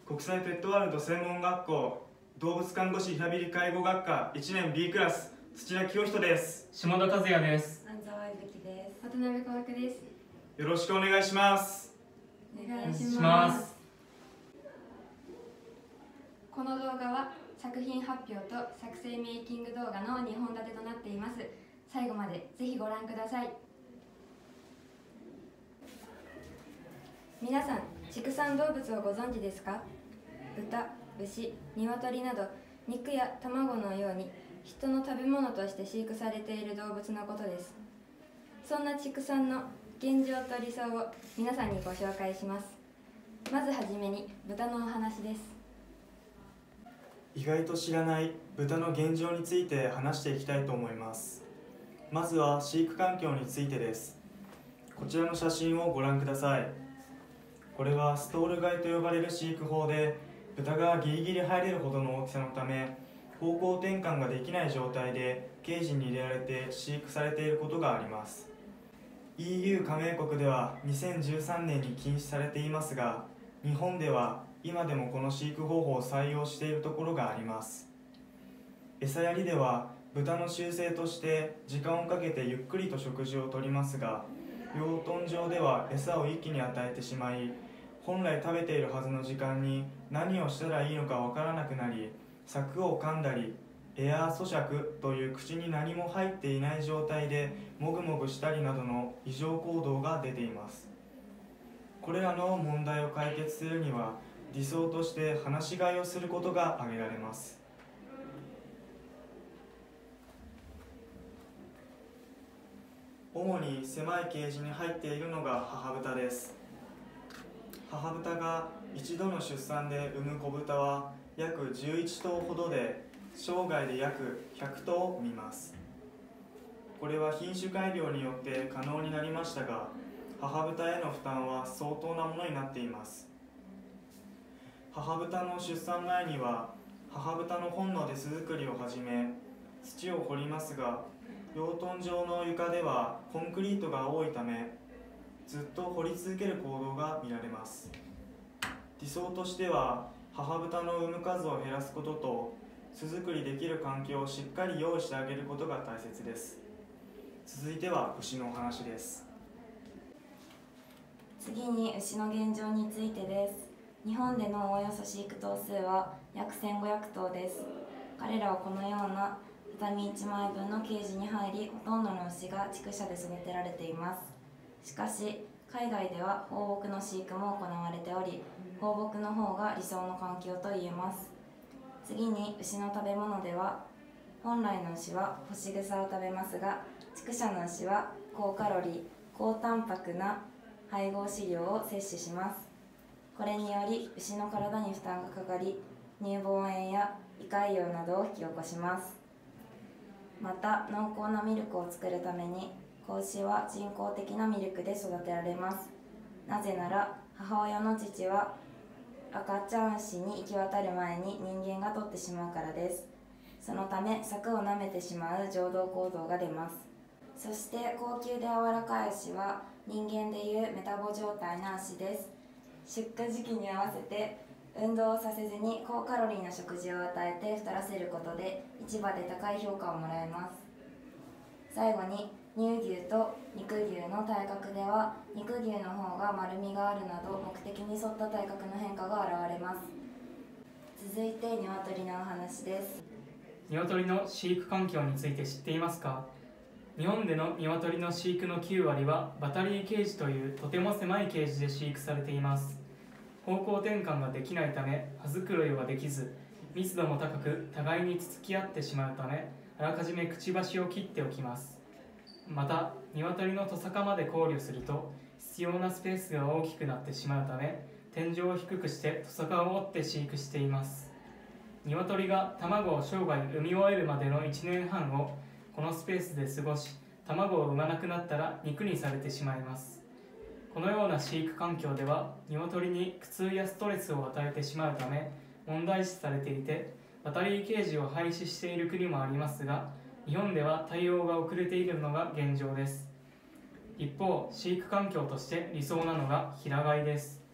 国際ペットワールド専門学校動物看護師リハビリ介護学科1年 B クラス土田清人です。 下田和也です。 安澤いぶきです。 渡辺小学です。 よろしくお願いします。 お願いします。この動画は作品発表と作成メイキング動画の2本立てとなっています。最後までぜひご覧ください。皆さん、畜産動物をご存知ですか？豚、牛、鶏など肉や卵のように人の食べ物として飼育されている動物のことです。そんな畜産の現状と理想を皆さんにご紹介します。まずはじめに豚のお話です。 意外と知らない豚の現状について話していきたいと思います。まずは飼育環境についてです。こちらの写真をご覧ください。これはストール飼いと呼ばれる飼育法で、豚がギリギリ入れるほどの大きさのため、方向転換ができない状態でケージに入れられて飼育されていることがあります。 EU 加盟国では2013年に禁止されていますが、日本では今でもこの飼育方法を採用しているところがあります。餌やりでは豚の習性として時間をかけてゆっくりと食事をとりますが、養豚場では餌を一気に与えてしまい、本来食べているはずの時間に何をしたらいいのかわからなくなり、柵を噛んだりエアー咀嚼という口に何も入っていない状態でもぐもぐしたりなどの異常行動が出ています。これらの問題を解決するには、理想として放し飼いをすることが挙げられます。主に狭いケージに入っているのが母豚です。母豚が一度の出産で産む子豚は約11頭ほどで、生涯で約100頭を産みます。これは品種改良によって可能になりましたが、母豚への負担は相当なものになっています。母豚の出産前には母豚の本能で巣作りを始め、土を掘りますが、養豚場の床ではコンクリートが多いため、ずっと掘り続ける行動が見られます。理想としては母豚の産む数を減らすことと、巣作りできる環境をしっかり用意してあげることが大切です。続いては牛のお話です。 次に牛の現状についてです。日本でのおおよそ飼育頭数は約1500頭です。彼らはこのような畳1枚分のケージに入り、ほとんどの牛が畜舎で育てられています。しかし海外では放牧の飼育も行われており、放牧の方が理想の環境といえます。次に牛の食べ物では、本来の牛は干し草を食べますが、畜舎の牛は高カロリー、高タンパクな配合飼料を摂取します。これにより牛の体に負担がかかり、乳房炎や胃潰瘍などを引き起こします。また濃厚なミルクを作るために、子牛は人工的なミルクで育てられます。なぜなら母親の乳は赤ちゃん牛に行き渡る前に人間が取ってしまうからです。そのため柵を舐めてしまう情動行動が出ます。そして高級で柔らかい牛は人間でいうメタボ状態の牛です。出荷時期に合わせて運動をさせずに高カロリーな食事を与えて太らせることで、市場で高い評価をもらえます。最後に乳牛と肉牛の体格では、肉牛の方が丸みがあるなど目的に沿った体格の変化が現れます。続いて鶏のお話です。 鶏の飼育環境について知っていますか？日本での鶏の飼育の9割はバタリーケージというとても狭いケージで飼育されています。方向転換ができないため羽繕いはできず、密度も高く互いにつつき合ってしまうため、あらかじめくちばしを切っておきます。また鶏のトサカまで考慮すると必要なスペースが大きくなってしまうため、天井を低くしてトサカを折って飼育しています。鶏が卵を生涯産み終えるまでの1年半をこのスペースで過ごし、卵を産まなくなったら肉にされてしまいます。このような飼育環境では鶏に苦痛やストレスを与えてしまうため問題視されていて、バタリーケージを廃止している国もありますが、日本では対応が遅れているのが現状です。一方、飼育環境として理想なのが平飼いです。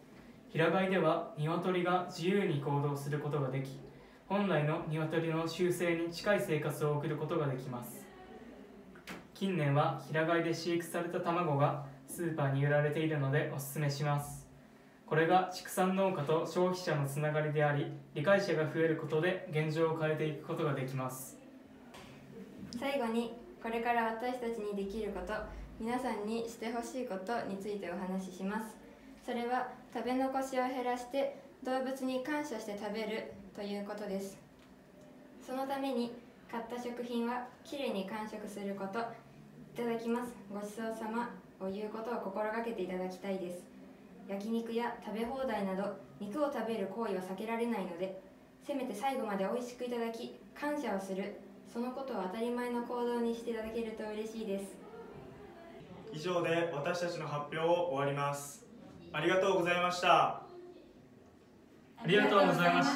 平飼いでは鶏が自由に行動することができ、本来の鶏の習性に近い生活を送ることができます。近年は平飼いで飼育された卵がスーパーに売られているのでおすすめします。これが畜産農家と消費者のつながりであり、理解者が増えることで現状を変えていくことができます。 最後に、これから私たちにできること、皆さんにしてほしいことについてお話しします。それは食べ残しを減らして動物に感謝して食べるということです。そのために買った食品はきれいに完食すること、いただきます、ごちそうさまを言うことを心がけていただきたいです。焼肉や食べ放題など肉を食べる行為は避けられないので、せめて最後まで美味しくいただき感謝をする、そのことを当たり前の行動にしていただけると嬉しいです。 以上で私たちの発表を終わります。ありがとうございました。 ありがとうございました。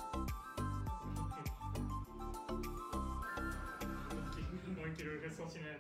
Muito